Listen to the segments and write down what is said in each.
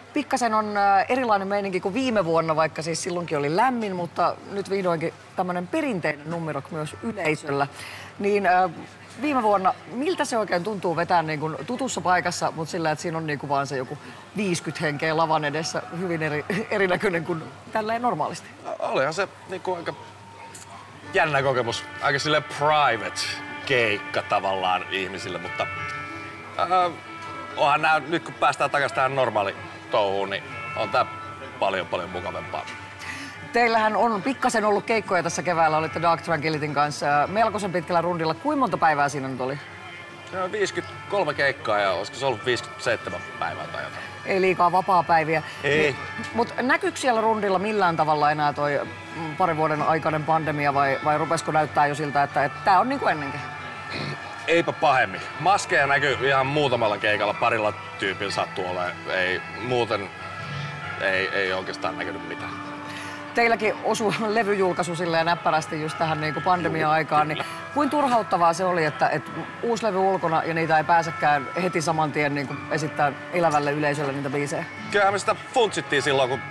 Pikkasen on erilainen meininki kuin viime vuonna, vaikka siis silloinkin oli lämmin, mutta nyt vihdoinkin tämmöinen perinteinen numero myös yleisöllä. Niin viime vuonna, miltä se oikein tuntuu vetää niin kuin tutussa paikassa, mutta sillä, että siinä on niin kuin vaan se joku 50 henkeä lavan edessä, hyvin erinäköinen kuin tälleen normaalisti? Olihan se niin kuin aika jännä kokemus, aika silleen private keikka tavallaan ihmisille, mutta onhan nää, nyt kun päästään takaisin tähän normaali touhuun, niin on tää paljon mukavampaa. Teillähän on pikkasen ollut keikkoja tässä keväällä, olitte Dark Tranquillityn kanssa melkoisen pitkällä rundilla. Kuinka monta päivää siinä nyt oli? Se on 53 keikkaa ja olisiko se ollut 57 päivää tai jotain. Ei liikaa vapaapäiviä. Ei. Mutta näkyykö siellä rundilla millään tavalla enää toi parin vuoden aikainen pandemia vai rupesko näyttää jo siltä, että tää on niin kuin ennenkin? Eipä pahemmin. Maskeja näkyy ihan muutamalla keikalla, parilla tyypillä sattuu olemaan. Muuten ei oikeastaan näkynyt mitään. Teilläkin osui levyjulkaisu silleen näppärästi just tähän niin kuin pandemia-aikaan, niin kuin turhauttavaa se oli, että uusi levy ulkona ja niitä ei pääsekään heti saman tien niin kuin esittää elävälle yleisölle niitä biisejä? Kyllähän me sitä funtsittiin silloin, kun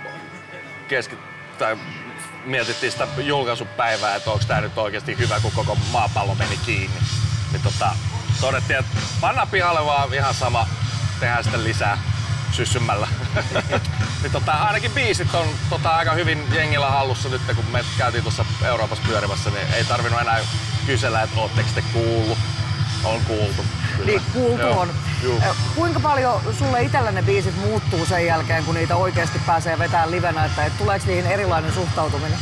mietittiin sitä julkaisupäivää, että onko tää nyt oikeasti hyvä, kun koko maapallo meni kiinni. Niin todettiin, että panna pihalle vaan ihan sama, tehdään sitten lisää syssymällä. Niin ainakin biisit on aika hyvin jengillä hallussa nyt, kun me käytiin tuossa Euroopassa pyörimässä, niin ei tarvinnut enää kysellä, että ootteko te kuullut. On kuultu. Kyllä. Niin, kuultu on. Kuinka paljon sulle itsellä ne biisit muuttuu sen jälkeen, kun niitä oikeasti pääsee vetämään livenä, että tuleeko niihin erilainen suhtautuminen?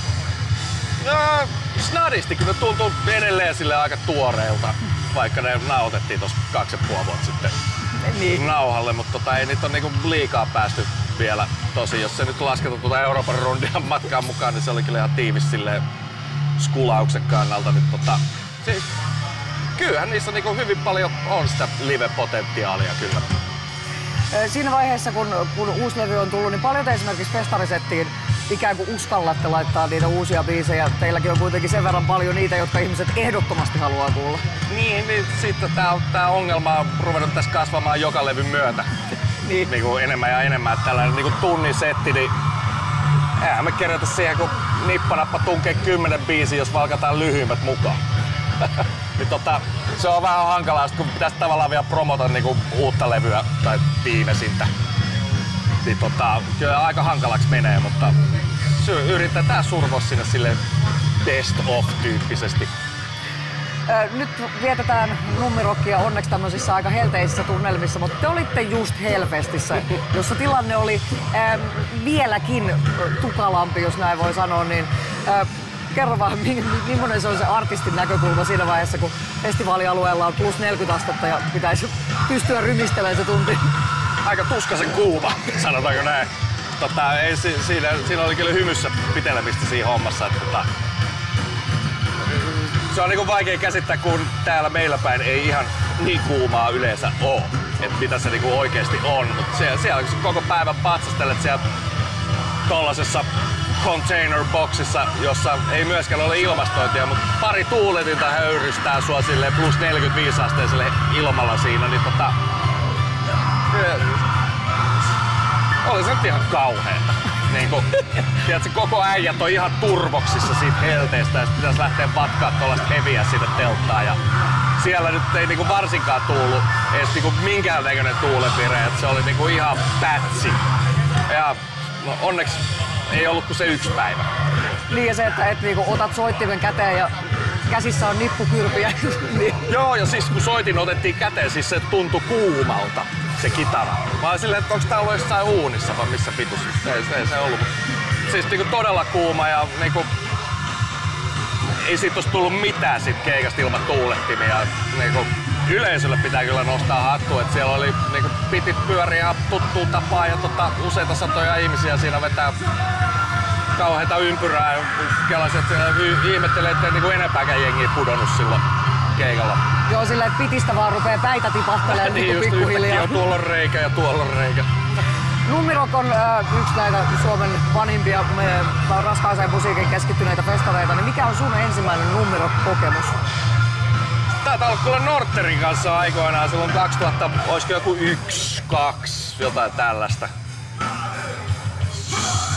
Snadisti, kyllä ne tuntuu edelleen sille aika tuoreilta, vaikka ne nautettiin tuossa 2,5 vuotta sitten niin nauhalle, mutta ei niitä ole niinku liikaa päästy vielä. Tosi, jos se nyt lasketaan tuota Euroopan rundia matkaan mukaan, niin se oli kyllä ihan tiivis silleen skulauksen kannalta. Niin siis, kyllähän niissä niinku hyvin paljon on sitä live-potentiaalia kyllä. Siinä vaiheessa, kun uusi levy on tullut, niin paljon te esimerkiksi festarisettiin ikään kuin uskallatte laittaa niitä uusia biisejä. Teilläkin on kuitenkin sen verran paljon niitä, jotka ihmiset ehdottomasti haluaa kuulla. Niin sitten tää ongelma on ruvennut tässä kasvamaan joka levyn myötä. niin kuin enemmän ja enemmän. Että tällainen niin kuin tunnin setti, niin eihän me kerätä siihen, kun nippanappa tunkee 10 biisiä, jos valkataan lyhyimmät mukaan. niin se on vähän hankalaa, kun pitäisi tavallaan vielä promota niinku uutta levyä tai viimeisintä. Niin kyllä aika hankalaksi menee, mutta yritetään survoa sinne sille best of-tyyppisesti. Nyt vietetään Numirockia onneksi tämmöisissä aika helteisissä tunnelmissa, mutta te olitte just Hellfestissä, jossa tilanne oli vieläkin tukalampi, jos näin voi sanoa. Niin, kerro vaan, millainen se on se artistin näkökulma siinä vaiheessa, kun festivaalialueella on plus 40 astetta ja pitäisi pystyä rymistelemään se tunti? Aika tuskaisen kuuma, sanotaanko näin. Siinä oli kyllä hymyssä pitelemistä siinä hommassa. Että, se on niinku vaikea käsittää, kun täällä meillä päin ei ihan niin kuumaa yleensä oo. Että mitä se niinku oikeesti on. Mutta siellä kun koko päivän patsastelet siellä tollasessa container-boxissa, jossa ei myöskään ole ilmastointia, mutta pari tuuletinta höyrystää sua silleen plus 45 asteiselle ilmalla siinä, niin oli se nyt ihan kauheeta. Niinku, tiedätkö, koko äijät on ihan turvoksissa siitä helteestä ja pitäisi lähteä vatkaa tuollaista heviä sinne telttaan. Ja siellä nyt ei niinku varsinkaan tullut edes niinku minkäännäköinen tuulenvire, että se oli niinku ihan pätsi. Ja no, onneksi ei ollut kuin se yksi päivä. Niin ja se, että et niinku otat soittimen käteen ja käsissä on nippukyrpiä. niin. Joo, ja siis kun soitin otettiin käteen, siis se tuntui kuumalta, se kitara. Mä olin silleen, että onko tää ollut jossain uunissa vai missä pitus. Ei se ollut. Siis niinku todella kuuma ja niinku ei siitä olisi tullut mitään siitä keikasta ilman tuulettimia. Niinku yleisölle pitää kyllä nostaa hattua, että siellä oli niinku piti pyöriä ihan tuttuun tapaan ja useita satoja ihmisiä siinä vetää kauheita ympyrää ja kellaiset ihmettelee, ettei niinku enempääkään jengiä pudonnut silloin keikalla. Joo, silleen, että pitistä vaan rupee päitä tipahtelemaan niin pikkuhiljaa. Joo, tuolla on reikä ja tuolla on reikä. Numirock on yksi näitä Suomen vanhimpia raskaaseen musiikin keskittyneitä festareita, niin mikä on sun ensimmäinen Numirock-kokemus? Taitaa olla kyllä Norterin kanssa aikoinaan silloin 2000, olisiko joku 1, 2, jotain tällaista.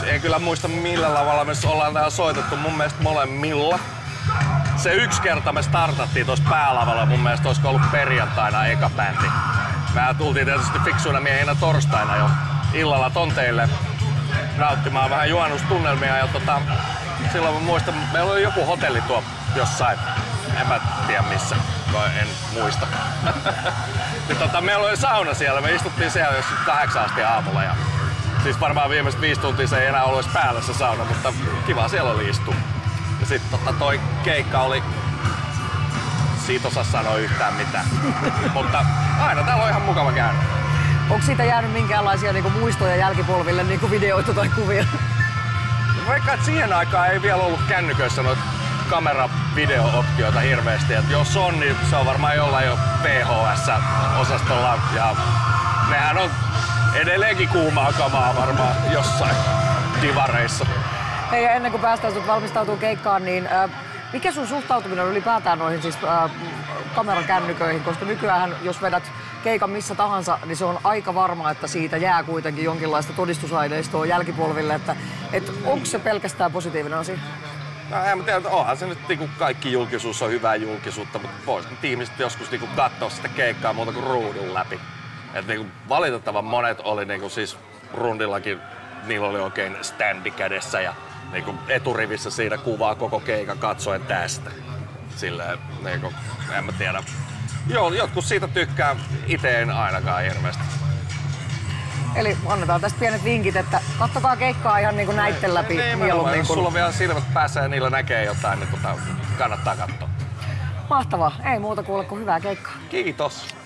en kyllä muista millä lavalla me ollaan täällä soitettu, mun mielestä molemmilla. Se yksi kerta me startattiin tuossa päälavalla, mun mielestä olisiko ollut perjantaina eka bändi. Me tultiin tietysti fiksuina miehinä torstaina jo illalla tonteille nauttimaan vähän juhannustunnelmia ja silloin mä muistan, meillä oli joku hotelli tuo jossain, en mä tiedä missä, en muista. Ja meillä oli sauna siellä, me istuttiin siellä jos 8 asti aamulla ja siis varmaan viimeiset 5 tuntia se ei enää ollut edes päällä se sauna, mutta kiva siellä oli istua. Ja sitten toi keikka oli, siitä osaa sanoa yhtään mitään, mutta aina täällä on ihan mukava käydä. Onko siitä jäänyt minkäänlaisia niinku muistoja jälkipolville, niinku videoita tai kuvia? Vaikka että siihen aikaan ei vielä ollut kännyköissä noita kamera-video-optioita hirveästi. Et jos on, niin se on varmaan jollain jo VHS-osastolla ja nehän on edelleenkin kuumaa kamaa varmaan jossain divareissa. Hei, ja ennen kuin päästään sut valmistautuu keikkaan, niin mikä sun suhtautuminen on ylipäätään noihin siis kamerakännyköihin? Koska nykyään jos vedät keikan missä tahansa, niin se on aika varma, että siitä jää kuitenkin jonkinlaista todistusaineistoa jälkipolville. Että onko se pelkästään positiivinen asia? No en tiedä, onhan se nyt niinku kaikki julkisuus on hyvää julkisuutta, mutta pois nyt ihmiset joskus niinku katsoo sitä keikkaa muuta kuin ruudun läpi. Et niinku valitettavan monet oli niinku siis rundillakin, niillä oli oikein standi kädessä ja niinku eturivissä siinä kuvaa koko keikan katsoen tästä. Silleen niinku, en mä tiedä. Joo, jotkut siitä tykkää, ite en ainakaan hirveästi. Eli annetaan tästä pienet vinkit, että kattokaa keikkaa ihan niinku näitten läpi mieluummin. Jos sulla on vielä silmät päässä ja niillä näkee jotain, niin kannattaa katsoa. Mahtavaa. Ei muuta kuule kuin hyvää keikkaa. Kiitos.